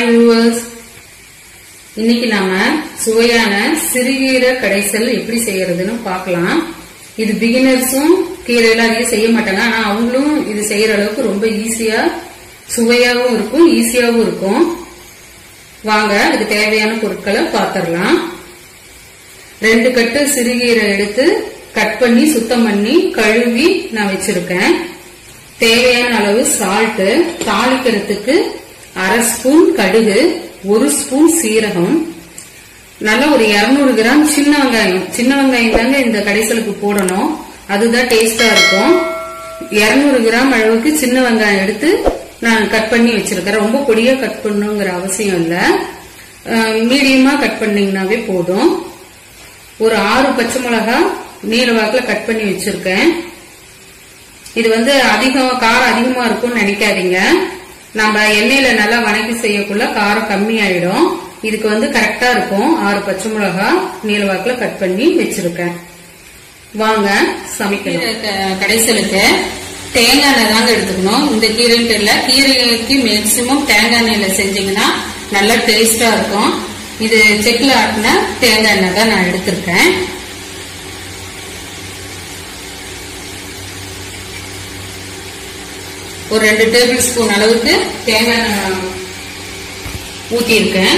Hi viewers, இன்னைக்கு நாம சுவையான சிறுகீரை கடைசல் எப்படி செய்யறதுன்னு பார்க்கலாம். இது பிகினர்ஸும் கீரையெல்லாம் அதிகம் செய்ய மாட்டாங்க, ஆனா அவங்களும் இது செய்யற அளவுக்கு ரொம்ப ஈஸியா சுவையாகவும் இருக்கும், ஈஸியாகவும் இருக்கும். வாங்க அதுக்கு தேவையான பொருட்களை பார்த்துடலாம். 2 கட்டு சிறுகீரை எடுத்து கட் பண்ணி சுத்தம் பண்ணி கழுவி நான் வச்சிருக்கேன். தேவையான அளவு சால்ட், தாளிக்கிறதுக்கு 1/2 ஸ்பூன் கடுகு, 1 ஸ்பூன் சீரகம், நல்லா ஒரு 200 கிராம் சின்ன வெங்காயம். சின்ன வெங்காயம் தாங்க இந்த கடைசலுக்கு போடணும், அதுதான் டேஸ்டா இருக்கும். 200 கிராம் அளவுக்கு சின்ன வெங்காயம் எடுத்து நான் கட் பண்ணி வச்சிருக்கேன். ரொம்ப பொடியா கட் பண்ணுங்கிற அவசியம் இல்ல, மீடியமா கட் பண்ணீங்கன்னாவே போதும். ஒரு 6 பச்சை மிளகாய் நீல வாக்குல கட் பண்ணி வச்சிருக்கேன். இது அதிகம் காரம் அதிகமா இருக்கும்னு நினைக்காதீங்க. நம்ம எண்ணெயில நல்லா வணக்கி செய்யக்குள்ள காரம் கம்மி ஆயிடும். இதுக்கு கரெக்டா இருக்கும். 6 பச்சை மிளகாய் நீல வாக்குல கட் பண்ணி வச்சிருக்கேன். வாங்க சமைக்கலாம். கடைசலுக்கு தேங்காய் எண்ணெய் தாங்க எடுத்துக்கணும். இந்த கீரைன்ட்டு இல்ல, கீரைக்கு மேக்சிமம் தேங்காய் எண்ணெயில செஞ்சீங்கன்னா நல்லா டேஸ்டா இருக்கும். இது செக்ல ஆட்டின தேங்காய் எண்ணெய் தான் நான் எடுத்திருக்கேன். ஒரு 2 டேபிள் ஸ்பூன் அளவுக்கு தேங்காய் ஊத்தி இருக்கேன்.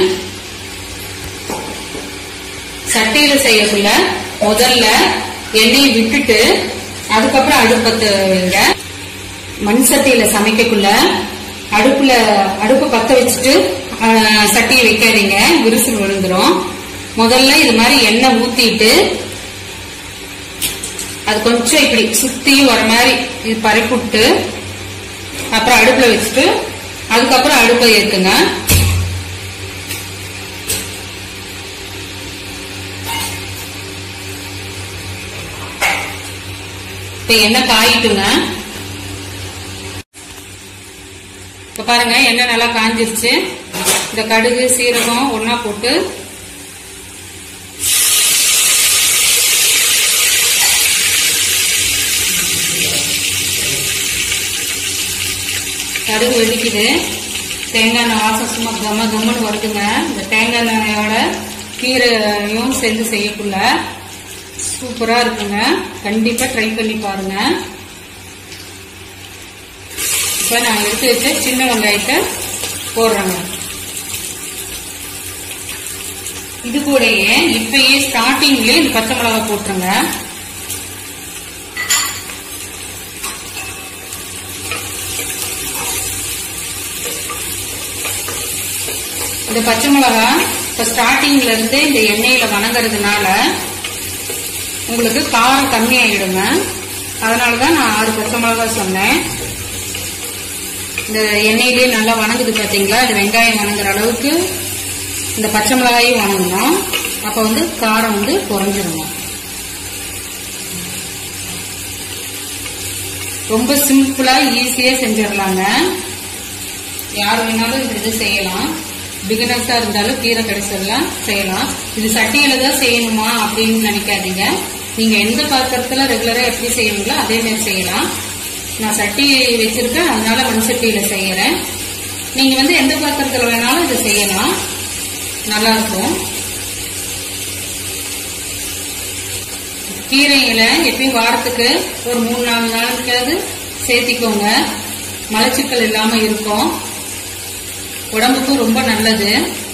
சட்டியில செய்யக்குள்ள முதல்ல எண்ணெயை விட்டுட்டு அதுக்கப்புறம் அடுப்பத்தை வைங்க. மண் சட்டியில சமைக்கக்குள்ள அடுப்பு பத்த வச்சுட்டு சட்டியை வைக்காதீங்க, விரிசல் விழுந்துரும். முதல்ல இது மாதிரி எண்ணெய் ஊத்திட்டு அது கொஞ்சம் இப்படி சுத்தி வர மாதிரி இது பரப்பிட்டு அப்புறம் அடுப்புல வச்சுட்டு அதுக்கப்புறம் அடுப்பை ஏத்துங்க. இப்ப எண்ணெய் காயிட்டுங்க. இப்ப பாருங்க எண்ணெய் நல்லா காஞ்சிருச்சு. இந்த கடுகு சீரகம் ஒன்னா போட்டு கடுகு வெடிக்குது. தேங்காய் எண்ணெய் வாசம் சும்மா கம்மன்னு வருதுங்க. இந்த தேங்காய் எண்ணெயோட கீரையும் சேர்ந்து செய்யக்குள்ள சூப்பரா இருக்குங்க. கண்டிப்பா ட்ரை பண்ணி பாருங்க. இப்ப நான் எடுத்து வச்ச சின்ன வெங்காயத்தை போடுறேங்க. இது கூடயே இப்பயே ஸ்டார்டிங்லயே இந்த பச்சை மிளகாய் போட்டுருங்க. இந்த பச்சை மிளகாய் இப்ப ஸ்டார்டிங்ல இருந்து இந்த எண்ணெயில வணங்குறதுனால உங்களுக்கு காரம் கம்மியாயிடுங்க. அதனாலதான் நான் 6 பச்சை மிளகாய் சொன்னேன். இந்த எண்ணெயிலேயே நல்லா வணங்குது பாத்தீங்களா. இது வெங்காயம் வணங்குற அளவுக்கு இந்த பச்சை மிளகாயும் வணங்கணும். அப்ப காரம் குறைஞ்சிருங்க. ரொம்ப சிம்பிளா ஈஸியா செஞ்சிடலாங்க. யார் வேணாலும் இது செய்யலாம். பிகினர்ஸா இருந்தாலும் கீரை கடைசல்லாம் செய்யலாம். இது சட்டியில தான் செய்யணுமா அப்படின்னு நினைக்காதீங்க. நீங்க எந்த பாத்திரத்துல ரெகுலரா எப்படி செய்வீங்களோ அதே மாதிரி செய்யலாம். நான் சட்டி வச்சிருக்கேன், அதனால மண் சட்டியில செய்யறேன். நீங்க எந்த பாத்திரத்துல வேணாலும் இதை செய்யலாம், நல்லா இருக்கும். கீரைகளை எப்பயும் வாரத்துக்கு ஒரு 3-4 நாளுக்காவது சேர்த்திக்கோங்க. மலச்சிக்கல் இல்லாம இருக்கும், உடம்புக்கும் ரொம்ப நல்லது.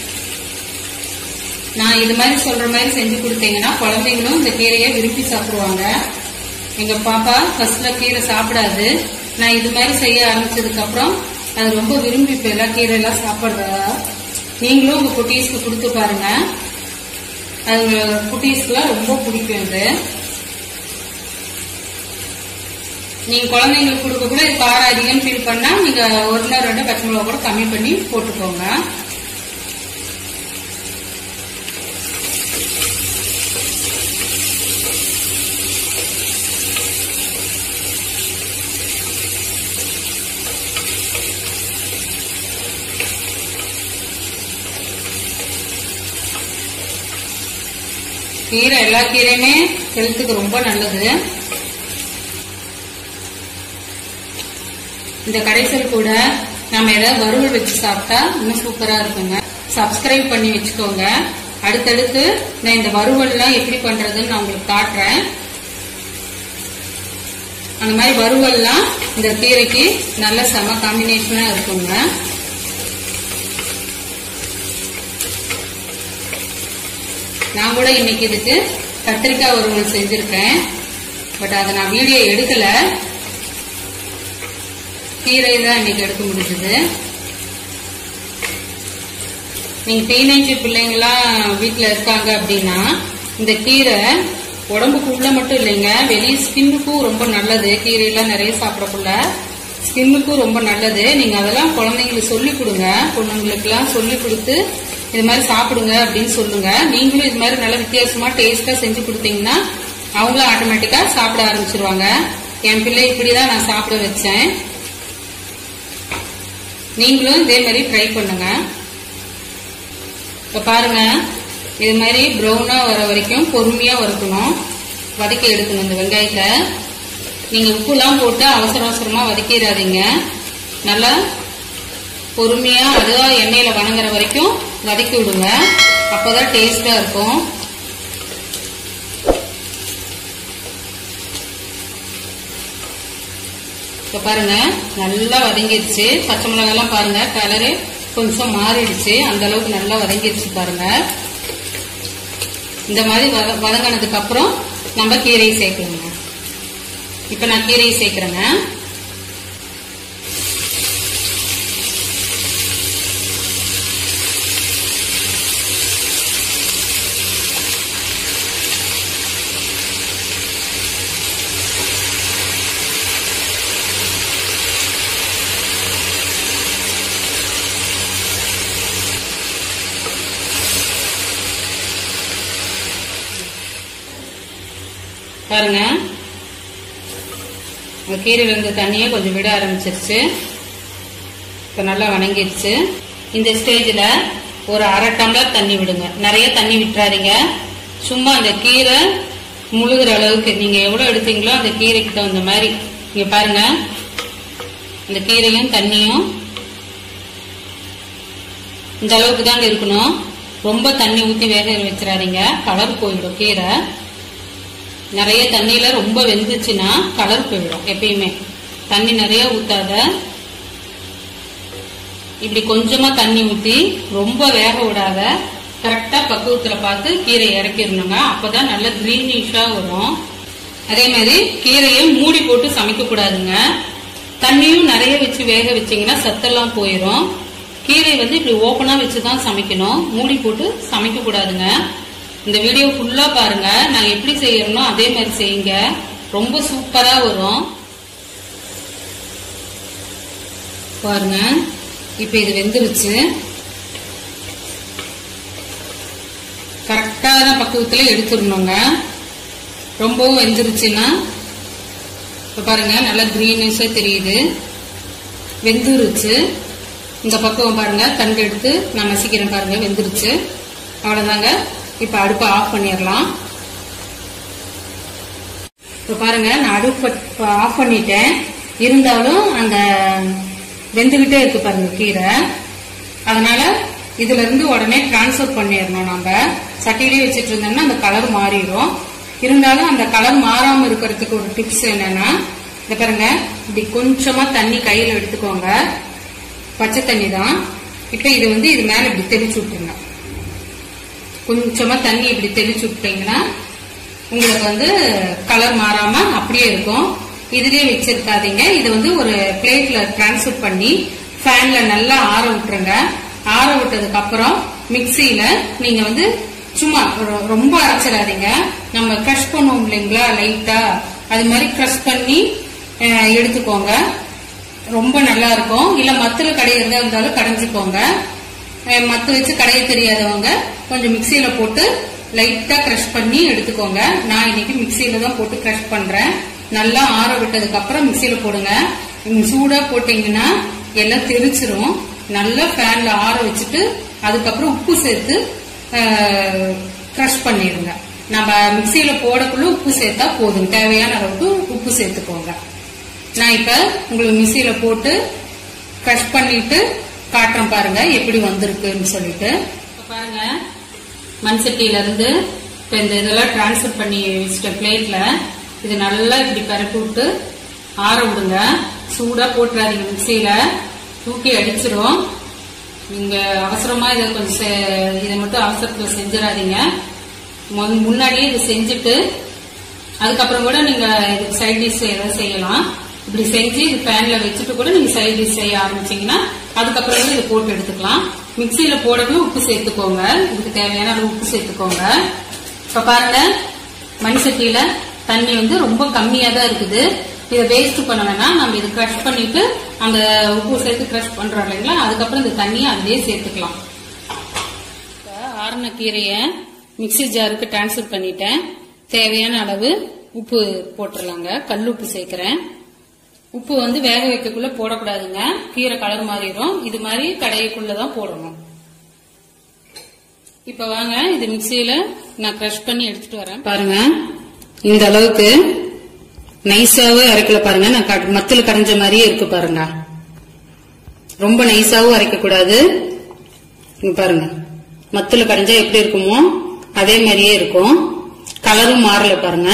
நான் இது மாதிரி சொல்ற மாதிரி செஞ்சு கொடுத்தீங்கன்னா குழந்தைங்களும் இந்த கீரையை விரும்பி சாப்பிடுவாங்க. எங்க பாப்பா ஃபர்ஸ்ட்ல கீரை சாப்பிடாது. நான் இது மாதிரி செய்ய ஆரம்பிச்சதுக்கு அப்புறம் அது ரொம்ப விரும்பி இப்ப எல்லாம் கீரை எல்லாம் சாப்பிடுறா. நீங்களும் உங்க குட்டீஸ்க்கு கொடுத்து பாருங்க, அது குட்டீஸ்க்குலாம் ரொம்ப பிடிக்கும். இது நீங்க குழந்தைங்களுக்கு கொடுக்க கூட காரம் அதிகம் ஃபீல் பண்ணா நீங்க 1-2 பச்சை மிளகா கூட கம்மி பண்ணி போட்டுக்கோங்க. கீரை எல்லா கீரையுமே ஹெல்த்துக்கு ரொம்ப நல்லது. இந்த கடைசல் கூட நம்ம ஏதாவது வறுவல் வச்சு சாப்பிட்டா இன்னும் சூப்பரா இருக்குங்க. சப்ஸ்கிரைப் பண்ணி வச்சுக்கோங்க. அடுத்தடுத்து நான் இந்த வறுவல்லாம் எப்படி பண்றதுன்னு நான் உங்களுக்கு காட்டுறேன். அந்த மாதிரி வறுவல்லாம் இந்த கீரைக்கு நல்ல செம காம்பினேஷனா இருக்குங்க. நான் கூட இன்னைக்கு இதுக்கு கத்திரிக்காய் வறுவல் செஞ்சிருக்கேன். பட் அதை நான் வீடியோ எடுக்கல. கீரை தான் இன்னைக்கு எடுக்க முடிஞ்சது. நீங்க டீனேஜ் பிள்ளைங்களாம் வீட்டுல இருக்காங்க அப்படின்னா இந்த கீரை உடம்புக்கு உள்ள மட்டும் இல்லைங்க, வெளியே ஸ்கின்னுக்கும் ரொம்ப நல்லது. கீரையெல்லாம் நிறைய சாப்பிடக்குள்ள ஸ்கின்னுக்கும் ரொம்ப நல்லது. நீங்க அதெல்லாம் குழந்தைங்களுக்கு சொல்லி கொடுங்க. பொண்ணுங்களுக்கு எல்லாம் சொல்லி கொடுத்து இது மாதிரி சாப்பிடுங்க அப்படின்னு சொல்லுங்க. நீங்களும் இது மாதிரி நல்ல வித்தியாசமா டேஸ்டா செஞ்சு கொடுத்தீங்கன்னா அவங்களும் ஆட்டோமேட்டிக்கா சாப்பிட ஆரம்பிச்சிருவாங்க. என் பிள்ளை இப்படிதான் நான் சாப்பிட வச்சேன். நீங்களும் இதே மாதிரி ட்ரை பண்ணுங்க. இப்ப பாருங்க, இது மாதிரி ப்ரௌனா வர வரைக்கும் பொறுமையா வறுக்கணும், வதக்கி எடுக்கணும். இந்த வெங்காயத்தை நீங்க உப்புலாம் போட்டு அவசர அவசரமா வதக்கிடாதீங்க. நல்லா பொறுமையா அதுவா எண்ணெயில வணங்குற வரைக்கும் வதக்கி விடுங்க. அப்பதான் டேஸ்டா இருக்கும். இப்ப பாருங்க நல்லா வதங்கிடுச்சு. பச்சை மிளகாய் எல்லாம் பாருங்க கலரு கொஞ்சம் மாறிடுச்சு. அந்த அளவுக்கு நல்லா வதங்கிடுச்சு பாருங்க. இந்த மாதிரி வதங்கினதுக்கு அப்புறம் நம்ம கீரையை சேர்க்கணுங்க. இப்ப நான் கீரையை சேர்க்கிறேங்க. பாருங்க கீரையில இருந்து தண்ணியே கொஞ்சம் விட ஆரம்பிச்சிருச்சு. இப்ப நல்லா வணங்கிடுச்சு. இந்த ஸ்டேஜ்ல ஒரு அரை டம்ளர் தண்ணி விடுங்க. நிறைய தண்ணி விட்டுறாதீங்க. சும்மா அந்த கீரை முழுகிற அளவுக்கு நீங்க எவ்வளவு எடுத்தீங்களோ அந்த கீரைக்கு தகுந்த மாதிரி. இங்க பாருங்க இந்த கீரையும் தண்ணியும் இந்த அளவுக்கு தாங்க இருக்கணும். ரொம்ப தண்ணி ஊத்தி வேக வச்சிடாதீங்க, கலர் போயிடும். கீரை நிறைய தண்ணியில ரொம்ப வெந்துச்சுன்னா கலர் போயிடும். எப்பயுமே தண்ணி நிறைய ஊத்தாத, இப்படி கொஞ்சமா தண்ணி ஊத்தி ரொம்ப வேக விடாத, கரெக்டா பக்குவத்துல பார்த்து கீரை இறக்கிடணுங்க. அப்பதான் நல்ல கிரீனிஷா வரும். அதே மாதிரி கீரையை மூடி போட்டு சமைக்க கூடாதுங்க. தண்ணியும் நிறைய வச்சு வேக வச்சீங்கன்னா சத்தெல்லாம் போயிடும். கீரை இப்படி ஓப்பனா வச்சுதான் சமைக்கணும், மூடி போட்டு சமைக்க கூடாதுங்க. இந்த வீடியோ ஃபுல்லா பாருங்க. நான் எப்படி செய்யறனோ அதே மாதிரி செய்யுங்க, ரொம்ப சூப்பரா வரும். பாருங்க இப்ப இது வெந்துருச்சு. கரெக்டான பக்குவத்துல எடுத்துடணுங்க. ரொம்பவும் வெந்துருச்சுன்னா இப்ப பாருங்க நல்லா கிரீனிஷா தெரியுது, வெந்துருச்சு. இந்த பக்குவம் பாருங்க, தண்டு எடுத்து நான் நசிக்கிறேன் பாருங்க, வெந்துருச்சு. அவ்வளவுதாங்க. இப்ப அடுப்பை ஆஃப் பண்ணிடலாம். இப்ப பாருங்க நான் அடுப்பு ஆஃப் பண்ணிட்டேன். இருந்தாலும் அந்த வெந்துகிட்டே இருக்கு பாருங்க கீரை. அதனால இதுல இருந்து உடனே டிரான்ஸ்பர் பண்ணிடணும். நம்ம சட்டியிலே வச்சுட்டு இருந்தோம்னா அந்த கலர் மாறிடும். இருந்தாலும் அந்த கலர் மாறாம இருக்கிறதுக்கு ஒரு டிப்ஸ் என்னன்னா, இந்த பாருங்க இப்படி கொஞ்சமா தண்ணி கையில எடுத்துக்கோங்க, பச்சை தண்ணி தான். இப்ப இது இது மேல இப்படி தெளிச்சு விட்டுருங்க. கொஞ்சமா தண்ணி இப்படி தெளிச்சு விட்டீங்கன்னா உங்களுக்கு கலர் மாறாம அப்படியே இருக்கும். இதுலயே வச்சிருக்காதீங்க. இது ஒரு பிளேட்ல டிரான்ஸ்ஃபர் பண்ணி ஃபேன்ல நல்லா ஆற விட்டுருங்க. ஆற விட்டதுக்கு அப்புறம் மிக்சியில நீங்க சும்மா ரொம்ப அரைச்சிடாதீங்க. நம்ம கிரஷ் பண்ணுவோம் இல்லைங்களா, லைட்டா அது மாதிரி கிரஷ் பண்ணி எடுத்துக்கோங்க. ரொம்ப நல்லா இருக்கும். இல்ல மத்துல கடையிறதா இருந்தாலும் கடைஞ்சுக்கோங்க. மத்த வச்சு கடைய தெரியாதவங்க கொஞ்சம் மிக்சியில போட்டு லைட்டா கிரஷ் பண்ணி எடுத்துக்கோங்க. நான் இன்னைக்கு மிக்சியில தான் போட்டு கிரஷ் பண்றேன். நல்லா ஆற விட்டதுக்கு அப்புறம் மிக்சியில போடுங்க. சூடா போட்டீங்கன்னா எல்லாம் தெரிச்சிரும். நல்லா ஃபேன்ல ஆற வச்சுட்டு அதுக்கப்புறம் உப்பு சேர்த்து கிரஷ் பண்ணிடுங்க. நம்ம மிக்சியில போடக்குள்ள உப்பு சேர்த்தா போதும். தேவையான அளவுக்கு உப்பு சேர்த்துக்கோங்க. நான் இப்ப உங்களுக்கு மிக்சியில போட்டு கிரஷ் பண்ணிட்டு காட்டுறேன் பாருங்க எப்படி வந்திருக்குன்னு சொல்லிட்டு. பாருங்க மண் சட்டியில இருந்து இப்ப இந்த இதெல்லாம் டிரான்ஸ்பர் பண்ணி வச்சுட்ட பிளேட்ல இது நல்லா இப்படி பரப்பி விட்டு ஆற விடுங்க. சூடா போட்டுறாதீங்க, மிக்சியில தூக்கி அடிச்சிடும். நீங்க அவசரமா இதை கொஞ்சம் இதை மட்டும் அவசரத்துல செஞ்சிடாதீங்க. முன்னாடியே இதை செஞ்சுட்டு அதுக்கப்புறம் கூட நீங்க இதுக்கு சைட் டிஷ் ஏதாவது செய்யலாம். இப்படி செஞ்சு இது பேன்ல வச்சுட்டு கூட நீங்க சைட் டிஷ் செய்ய ஆரம்பிச்சீங்கன்னா அதுக்கப்புறம் இதை போட்டு எடுத்துக்கலாம். மிக்சியில போடணும், உப்பு சேர்த்துக்கோங்க. இதுக்கு தேவையான அளவு உப்பு சேர்த்துக்கோங்க. இப்ப பாருங்க மண் சட்டியில தண்ணி ரொம்ப கம்மியா தான் இருக்குது. இதை வேஸ்ட் பண்ண வேணாம். நம்ம இதை கிரஷ் பண்ணிட்டு அந்த உப்பு சேர்த்து கிரஷ் பண்றோம் இல்லைங்களா, அதுக்கப்புறம் இந்த தண்ணியை அதிலே சேர்த்துக்கலாம். ஆறுன கீரைய மிக்சி ஜாருக்கு டிரான்ஸ்பர் பண்ணிட்டேன். தேவையான அளவு உப்பு போட்டுடலாங்க. கல் உப்பு சேர்க்கிறேன். உப்பு வேக வைக்கக்குள்ள போடக்கூடாதுங்க, கீரை கலர் மாறிடும். இது மாதிரி கடைக்குள்ளதான் போடணும். இப்ப வாங்க இது மிக்சியில நான் கிரஷ் பண்ணி எடுத்துட்டு வரேன். பாருங்க இந்த அளவுக்கு நைஸாவே அரைக்கல. பாருங்க நான் மத்துல கரைஞ்ச மாதிரியே இருக்கு பாருங்க. ரொம்ப நைஸாவும் அரைக்க கூடாது. பாருங்க மத்துல கரைஞ்சா எப்படி இருக்குமோ அதே மாதிரியே இருக்கும். கலரும் மாறல பாருங்க.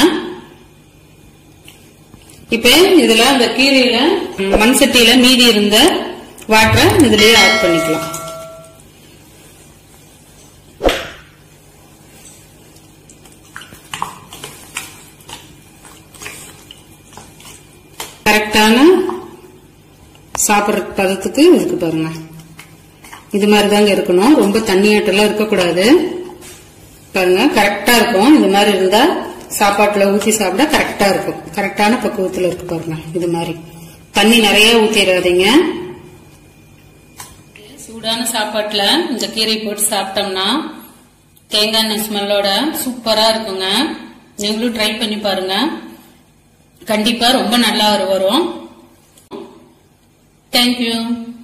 இப்ப இதுல அந்த கீரையில மண் சட்டியில மீதி இருந்த வாட்டரை இதுலயே ஆட் பண்ணிக்கலாம். கரெக்டான சாப்பிட்ற பதத்துக்கு இருக்கு பாருங்க. இது மாதிரிதாங்க இருக்கணும். ரொம்ப தண்ணியாட்டெல்லாம் இருக்கக்கூடாது. பாருங்க கரெக்டா இருக்கும். இது மாதிரி இருந்தா சாப்பாட்டுல ஊத்தி சாப்பிட கரெக்டா இருக்கும். கரெக்டான பக்குவத்துல இருக்கு பாருங்க. இது மாதிரி தண்ணி நிறைய ஊத்திடாதீங்க. சூடான சாப்பாட்டுல இந்த கீரை போட்டு சாப்பிட்டோம்னா தேங்காய் எண்ணெய் ஸ்மெல்லோட சூப்பரா இருக்குங்க. நீங்களும் ட்ரை பண்ணி பாருங்க. கண்டிப்பா ரொம்ப நல்லா வரும். தேங்க்யூ.